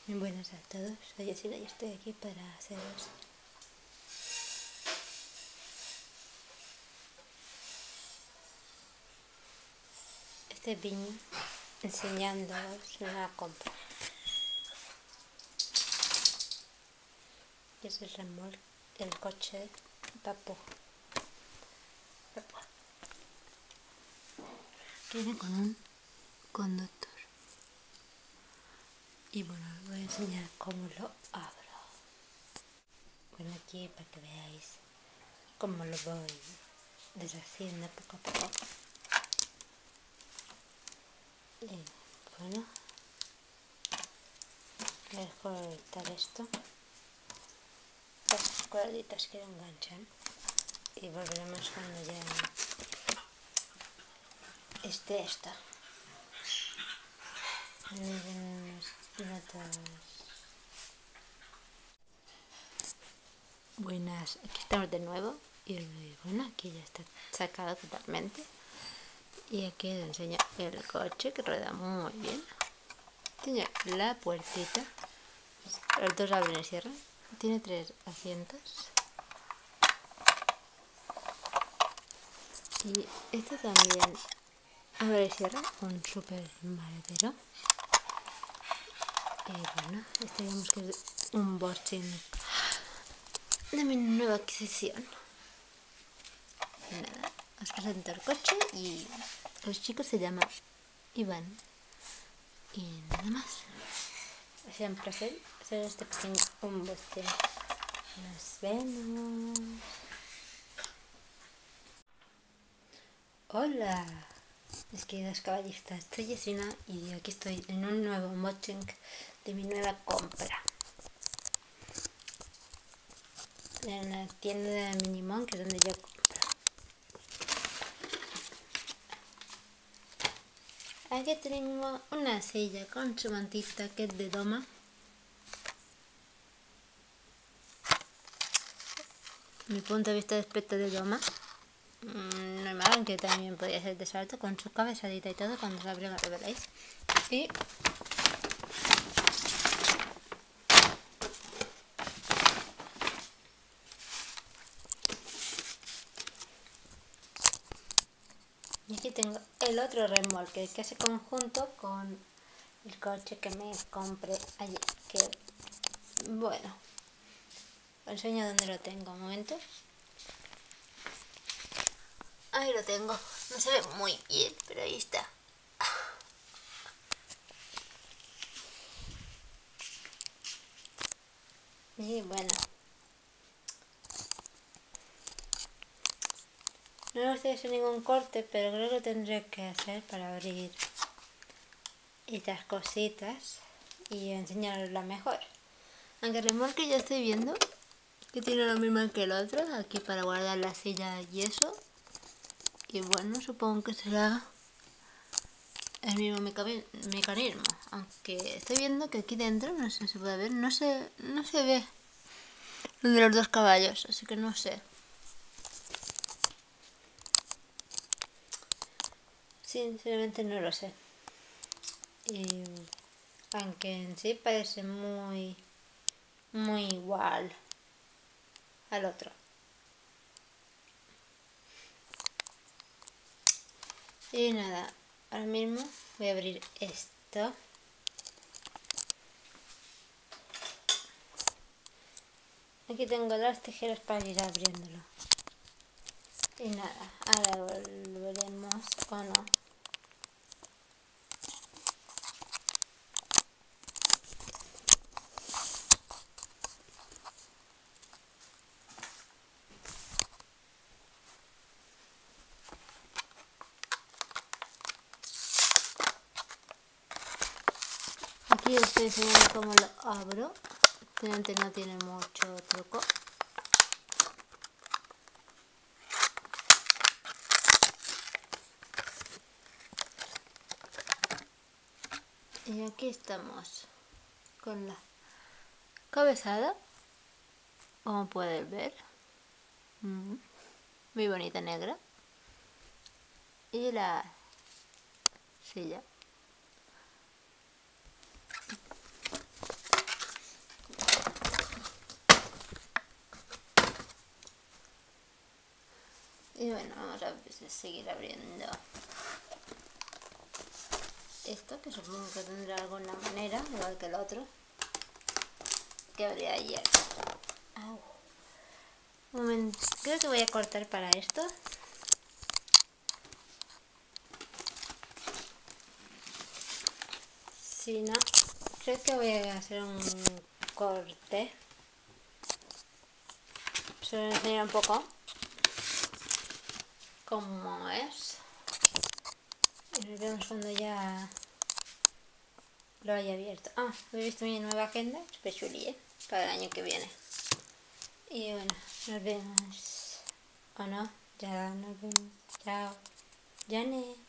Muy buenas a todos, soy Yasira y estoy aquí para haceros este vídeo enseñándoos una compra. Y es el remolque del coche Papua. Viene con un conductor. Y bueno, os voy a enseñar cómo lo abro. Bueno, aquí para que veáis cómo lo voy deshaciendo poco a poco. Y bueno, voy a desconectar esto, las cuerditas que lo enganchan, y volveremos cuando ya esté esto. Unas notas. Buenas, aquí estamos de nuevo y bueno, aquí ya está sacado totalmente. Y aquí os enseño el coche que rueda muy bien. Tiene la puertita, los dos abren y cierran. Tiene 3 asientos. Y este también abre y cierra, un super maletero. Y bueno, este digamos que es un unboxing de mi nueva adquisición. Y nada, os presento el coche y el chico se llama Iván. Y nada más. Ha sido un placer hacer este pequeño unboxing. Nos vemos. Hola, mis queridos caballistas, soy Yesina y aquí estoy en un nuevo unboxing de mi nueva compra en la tienda de Minimon, que es donde yo compro. Aquí tengo una silla con su mantita que es de doma. Mi punto de vista de aspecto de doma. Normal, aunque también podría ser de salto, con su cabezadita y todo. Cuando se abre lo veréis. Y aquí tengo el otro remolque que hace conjunto con el coche que me compré ayer. Que bueno, os enseño dónde lo tengo. Un momento. Ahí lo tengo. No se ve muy bien, pero ahí está. Y bueno, no me gustaría hacer ningún corte, pero creo que tendré que hacer para abrir estas cositas y enseñarosla mejor. Aunque el remolque ya estoy viendo que tiene lo mismo que el otro, aquí para guardar la silla y eso. Y bueno, supongo que será el mismo mecanismo, aunque estoy viendo que aquí dentro, no sé si se puede ver, no se ve lo de los 2 caballos, así que no sé. Sinceramente no lo sé. Y aunque en sí parece muy igual al otro. Y nada, ahora mismo voy a abrir esto. Aquí tengo las tijeras para ir abriéndolo. Y nada, ahora volveremos o no. Aquí os estoy enseñando cómo lo abro. Realmente no tiene mucho truco. Y aquí estamos con la cabezada, como puedes ver, muy bonita negra, y la silla. Y bueno, vamos a seguir abriendo esto, que supongo que tendrá alguna manera, igual que el otro que abrí ayer. Au. Un momento, creo que voy a cortar para esto. Si no, creo que voy a hacer un corte. Solo enseñar un poco cómo es. Y nos vemos cuando ya lo haya abierto. Ah, he visto mi nueva agenda, súper chuli, para el año que viene. Y bueno, nos vemos. ¿O no? Ya nos vemos. Chao. Jane.